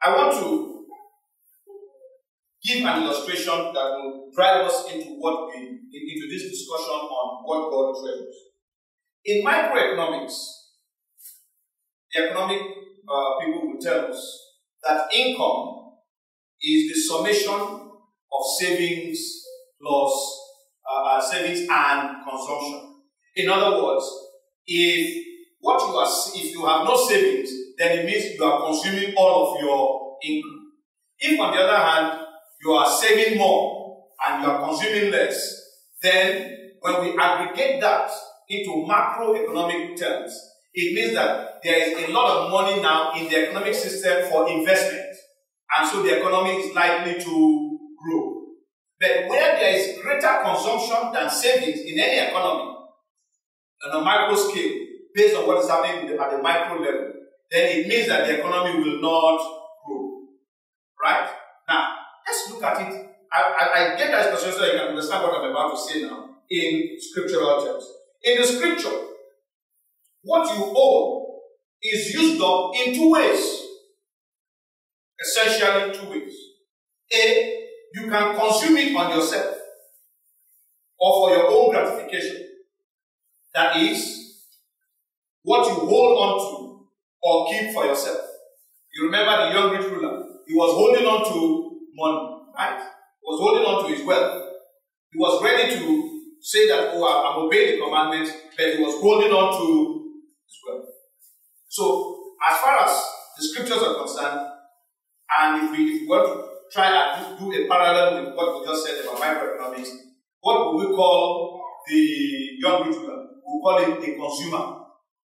I want to give an illustration that will drive us into this discussion on what God treasures. In microeconomics, the economic people will tell us that income is the summation of savings plus savings and consumption. In other words, if you have no savings, then it means you are consuming all of your income. If, on the other hand, you are saving more and you are consuming less, then when we aggregate that into macroeconomic terms, it means that there is a lot of money now in the economic system for investment, and so the economy is likely to grow. But where there is greater consumption than savings in any economy, on a micro scale, based on what is happening at the micro level, then it means that the economy will not grow. Right? Now, let's look at it. I get that expression so you can understand what I'm about to say now in scriptural terms. In the scripture, what you own is used up in two ways. Essentially, two ways. A, you can consume it on yourself or for your own gratification. That is, what you hold on to or keep for yourself. You remember the young rich ruler? He was holding on to money, right? He was holding on to his wealth. He was ready to say that, oh, I'm obeying the commandments, but he was holding on to his wealth. So, as far as the scriptures are concerned, and if we want to try and do a parallel with what we just said about microeconomics, what would we call the young rich ruler? We call him a consumer.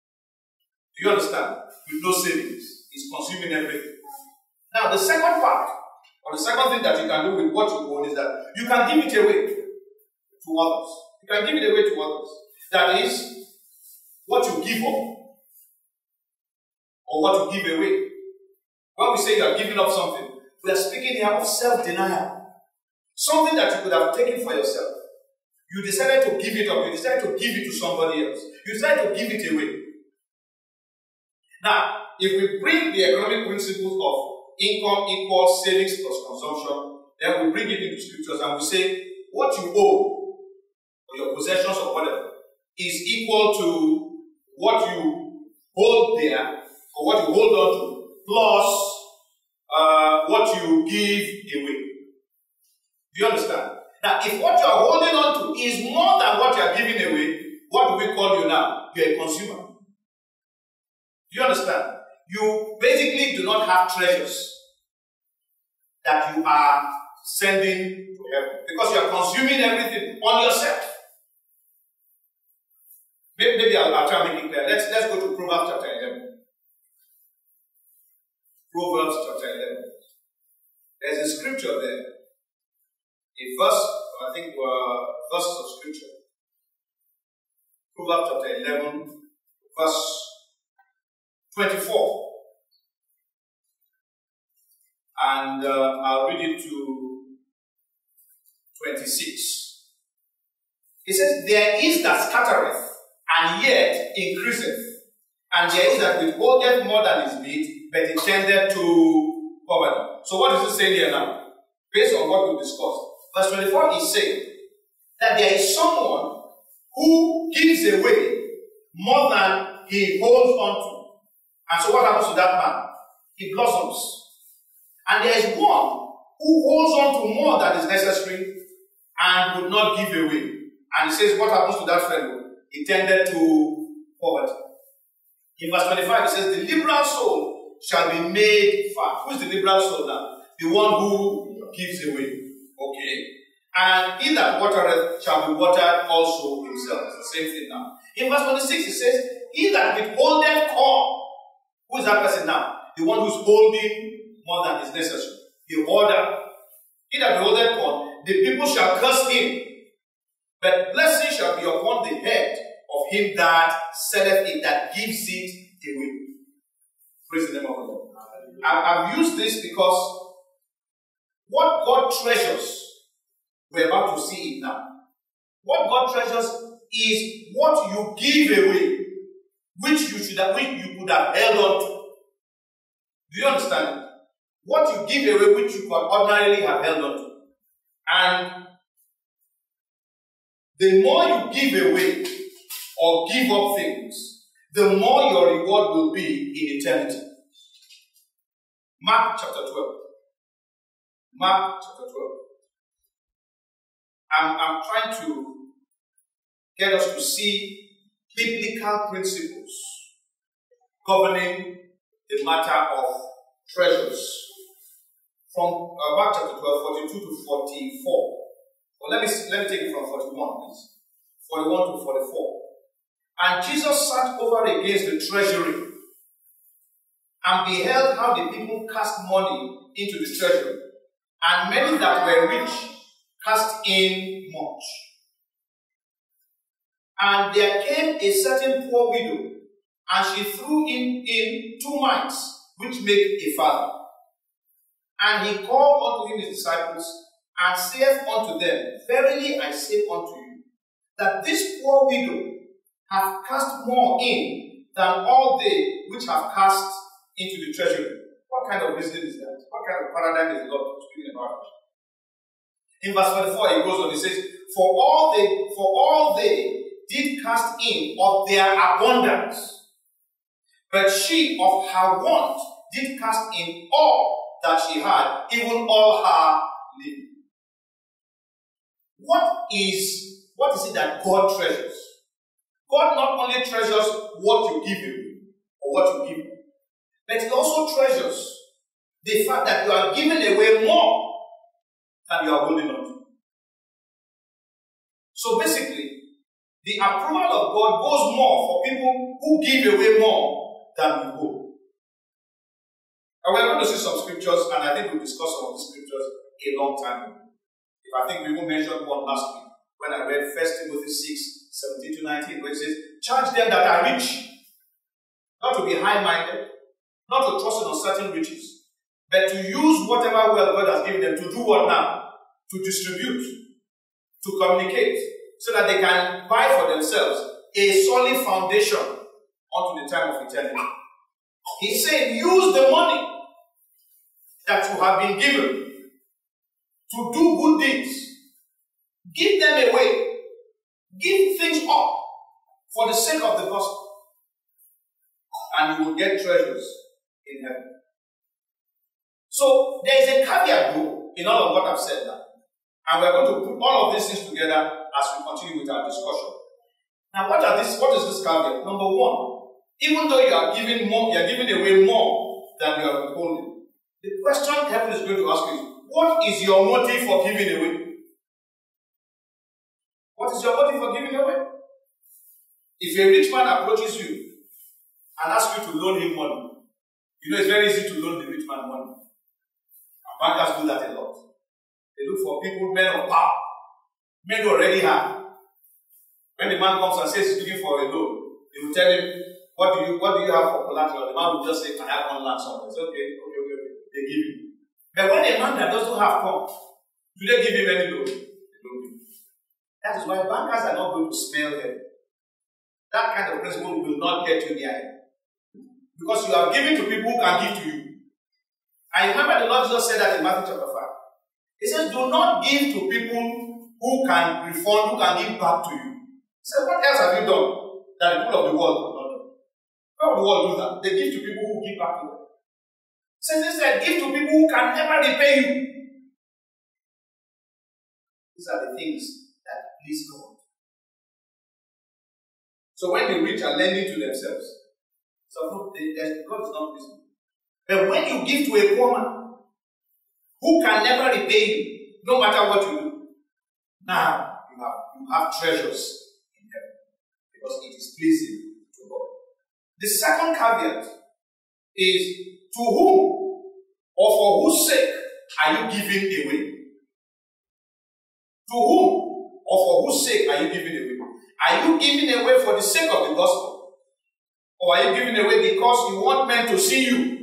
Do you understand? With no savings. He's consuming everything. Now, the second part, or the second thing that you can do with what you own is that you can give it away to others. You can give it away to others. That is, what you give up, or what you give away. When we say you are giving up something, we are speaking here of self-denial. Something that you could have taken for yourself. You decided to give it up. You decided to give it to somebody else. You decided to give it away. Now, if we bring the economic principles of income equals savings plus consumption, then we bring it into scriptures and we say what you owe, or your possessions or whatever, is equal to what you hold there, or what you hold on to, plus what you give away. Do you understand? Now, if what you are holding on to is more than what you are giving away, what do we call you now? You are a consumer. Do you understand? You basically do not have treasures that you are sending to heaven because you are consuming everything on yourself. Maybe I'll try to make it clear. Let's go to Proverbs chapter 11. Proverbs chapter 11. There's a scripture there. A verse, I think, verses of scripture. Proverbs chapter 11, verse 24. And I'll read it to 26. It says, there is that scattereth, and yet increaseth, and there is that withholdeth more than is meet, but intended to poverty. So what is it saying here now? Based on what we discussed. Verse 24 is saying that there is someone who gives away more than he holds on to. And so what happens to that man? He blossoms. And there is one who holds on to more than is necessary and would not give away. And he says, what happens to that fellow? He tended to poverty. In verse 25, it says, the liberal soul shall be made fat. Who is the liberal soul now? The one who gives away. Okay. And he that watereth shall be watered also himself. It's the same thing now. In verse 26, it says, he that withholdeth corn. Who is that person now? The one who's holding more than is necessary. The hoarder. He that withholdeth corn, the people shall curse him. But blessing shall be upon the head of him that selleth it, that gives it away. Praise the name of the Lord. I've used this because what God treasures, we're about to see it now. What God treasures is what you give away, which you could have held on to. Do you understand it? what you give away which you could ordinarily have held on to. And the more you give away or give up things, the more your reward will be in eternity. Mark chapter 12. Mark chapter 12. I'm trying to get us to see biblical principles governing the matter of treasures. From Mark chapter 12, 42 to 44. Well, let me take it from 41, please. 41 to 44. And Jesus sat over against the treasury and beheld how the people cast money into the treasury, and many that were rich cast in much. And there came a certain poor widow, and she threw in 2 mites, which make a farthing. And he called unto him his disciples, and saith unto them, Verily I say unto you, that this poor widow hath cast more in than all they which have cast into the treasury. What kind of reasoning is that? What kind of paradigm is God speaking about? In verse 44, he goes on, he says, For all they did cast in of their abundance, but she of her want did cast in all that she had, even all her living. What is it that God treasures? God not only treasures what you give him or what you give him, but he also treasures the fact that you are giving away more than you are holding on to. So basically, the approval of God goes more for people who give away more than you hold. And we're going to see some scriptures, and I think we'll discuss some of these scriptures a long time ago. I think we even mentioned one last week when I read 1 Timothy 6, 17 to 19, where it says, Charge them that are rich, not to be high-minded, not to trust in uncertain riches, but to use whatever wealth God has given them to do what now? To distribute, to communicate, so that they can buy for themselves a solid foundation unto the time of eternity. He said, use the money that you have been given to do good deeds. Give them away. Give things up for the sake of the gospel. And you will get treasures in heaven. So there is a caveat though in all of what I've said now. And we're going to put all of these things together as we continue with our discussion. Now what is this caveat? Number one, even though you are giving more, you are giving away more than you are withholding. The question heaven is going to ask you is, what is your motive for giving away? What is your motive for giving away? If a rich man approaches you and asks you to loan him money, you know it's very easy to loan the rich man money. And bankers do that a lot. They look for people, men of power, men who already have. When the man comes and says he's looking for a loan, they will tell him, what do you have for collateral? The man will just say, I have one land somewhere. It's okay. They give him. But when a man that doesn't have comes, do they give him any loan? They don't give him. That is why bankers are not going to smell heaven. That kind of principle will not get you there. Because you are giving to people who can give to you. I remember the Lord Jesus said that in Matthew chapter 5. He says, do not give to people who can refund, who can give back to you. He said, what else have you done that the people of the world have not done? How would the world do that? They give to people who give back to them. Since he said, give to people who can never repay you. These are the things that please God. So when the rich are lending to themselves, so no, God is not pleased. But when you give to a poor man who can never repay you, no matter what you do, now you have treasures in heaven because it is pleasing to God. The second caveat is, to whom or for whose sake are you giving away? To whom or for whose sake are you giving away? Are you giving away for the sake of the gospel? Or are you giving away because you want men to see you?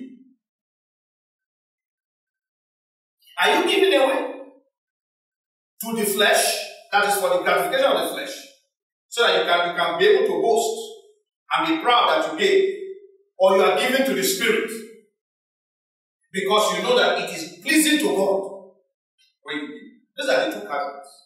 Are you giving away to the flesh? That is for the gratification of the flesh. So that you can be able to boast and be proud that you gave. Or you are giving to the Spirit. because you know that it is pleasing to God when you give. These are the two cousins.